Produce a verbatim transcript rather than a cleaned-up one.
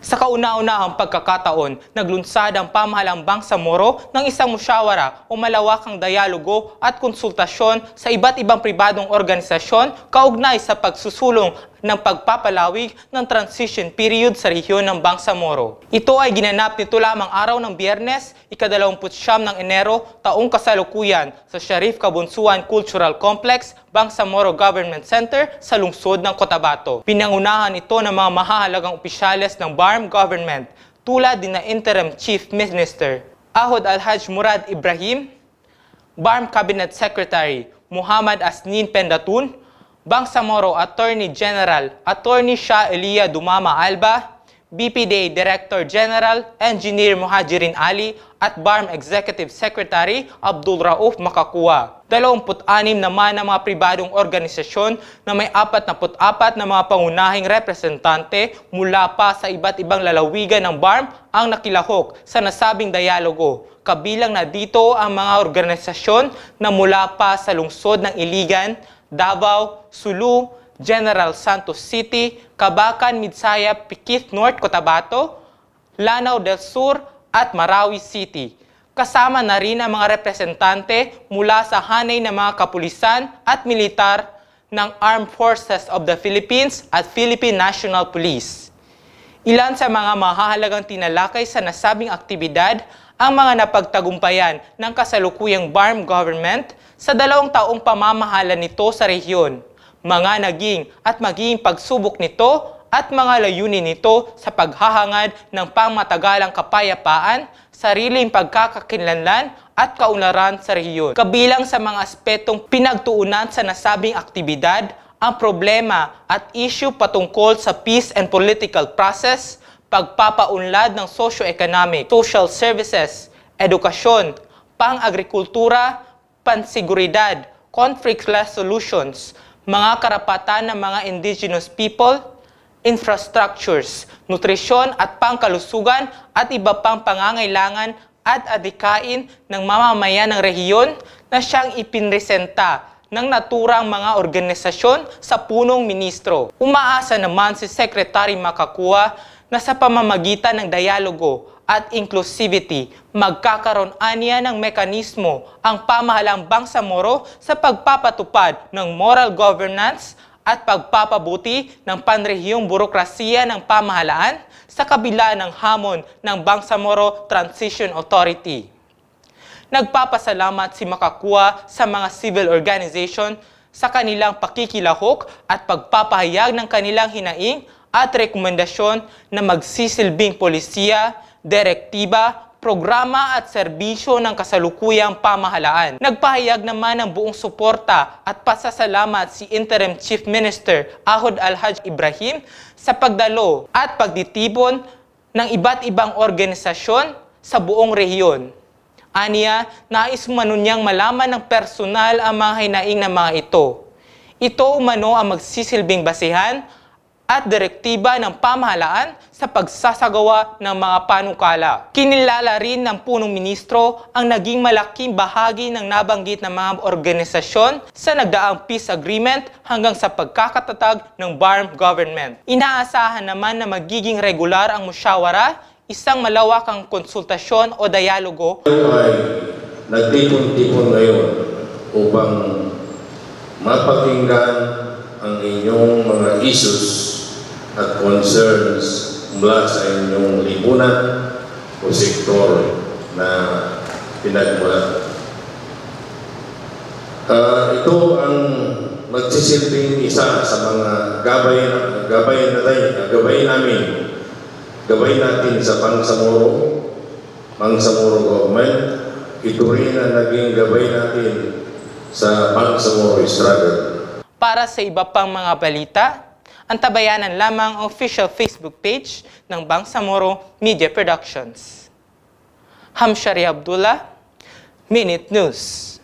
Sa kauna-unahang pagkakataon, naglunsad ang pamahalang Bangsamoro ng isang musyawara o malawakang dialogo at konsultasyon sa iba't ibang pribadong organisasyon kaugnay sa pagsusulong ng pagpapalawig ng transition period sa rehiyon ng Bangsamoro. Ito ay ginanap nito lamang araw ng Biyernes, ikadalawamput siyam ng Enero, taong kasalukuyan sa Sharif Kabunsuan Cultural Complex, Bangsamoro Government Center sa lungsod ng Cotabato. Pinangunahan ito ng mga mahahalagang opisyales ng B A R M government tulad din na Interim Chief Minister Ahod Alhaj Murad Ibrahim, B A R M Cabinet Secretary Muhammad Asnin Pendatun, Bangsamoro Attorney General Attorney Shah Elia Dumama Alba, B P D A Director General Engineer Muhajirin Ali at B A R M Executive Secretary Abdul Rauf Makakua. Dalawamput anim naman ng mga pribadong organisasyon na may apat na put-apat na mga pangunahing representante mula pa sa iba't ibang lalawigan ng B A R M ang nakilahok sa nasabing dialogo. Kabilang na dito ang mga organisasyon na mula pa sa lungsod ng Iligan, Davao, Sulu, General Santos City, Cabacan, Midsaya, Pikit North, Cotabato, Lanao del Sur at Marawi City. Kasama na rin ang mga representante mula sa hanay ng mga kapulisan at militar ng Armed Forces of the Philippines at Philippine National Police. Ilan sa mga mahahalagang tinalakay sa nasabing aktibidad ang mga napagtagumpayan ng kasalukuyang B A R M government sa dalawang taong pamamahala nito sa rehiyon, mga naging at magiging pagsubok nito at mga layunin nito sa paghahangad ng pangmatagalang kapayapaan, sariling pagkakakilanlan at kaunlaran sa rehiyon. Kabilang sa mga aspetong pinagtuunan sa nasabing aktibidad, ang problema at issue patungkol sa peace and political process, pagpapaunlad ng socio-economic, social services, edukasyon, pang-agrikultura, pansiguridad, conflict resolutions, mga karapatan ng mga indigenous people, infrastructures, nutrisyon at pangkalusugan at iba pang pangangailangan at adikain ng mamamayan ng rehiyon na siyang ipinresenta ng naturang mga organisasyon sa punong ministro. Umaasa naman si Secretary Makakua na sa pamamagitan ng dialogo at inclusivity, magkakaroon aniya ng mekanismo ang pamahalang Bangsamoro sa pagpapatupad ng moral governance at pagpapabuti ng panrehiyong burokrasiya ng pamahalaan sa kabila ng hamon ng Bangsamoro Transition Authority. Nagpapasalamat si Makakua sa mga civil organization sa kanilang pakikilahok at pagpapahayag ng kanilang hinaing at rekomendasyon na magsisilbing polisiya, direktiba, programa at serbisyo ng kasalukuyang pamahalaan. Nagpahayag naman ng buong suporta at pasasalamat si Interim Chief Minister Ahod Alhaj Ibrahim sa pagdalo at pagditibon ng iba't ibang organisasyon sa buong rehiyon. Aniya, nais umano niyang malaman ng personal ang mga hinaing ng mga ito. Ito umano ang magsisilbing basihan at direktiba ng pamahalaan sa pagsasagawa ng mga panukala. Kinilala rin ng punong ministro ang naging malaking bahagi ng nabanggit na mga organisasyon sa nagdaang peace agreement hanggang sa pagkakatatag ng B A R M government. Inaasahan naman na magiging regular ang musyawara, isang malawakang konsultasyon o dialogo. Tayo ay nagtipon-tipon ngayon upang mapakinggan ang inyong mga issues at concerns mula sa inyong lipunan o sektor na pinagmulan. Uh, ito ang magsisilbing isa sa mga gabay, gabay, natin, gabay namin, gabay natin sa Bangsamoro, Bangsamoro government. Ito rin ang naging gabay natin sa Bangsamoro struggle. Para sa iba pang mga balita, antabayanan lamang ang official Facebook page ng Bangsamoro Media Productions. Hamshari Abdullah, Minute News.